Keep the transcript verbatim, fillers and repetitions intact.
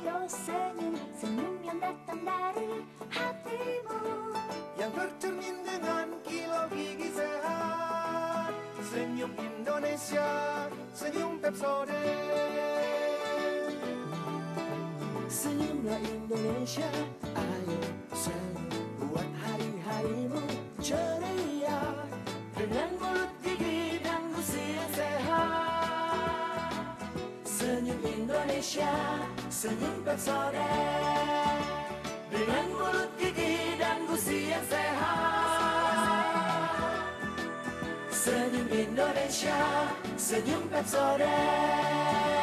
Foto senyum, senyum yang datang dari hatimu, yang bercermin dengan kilau gigi sehat. Senyum Indonesia, senyum Pepsodent. Senyumlah Indonesia, ayo senyum, buat hari-harimu ceria, dengan mulut gigi dan gusi yang sehat. Senyum Indonesia, senyum Pepsodent, dengan mulut gigi dan gusi yang sehat. Senyum Indonesia, senyum Pepsodent.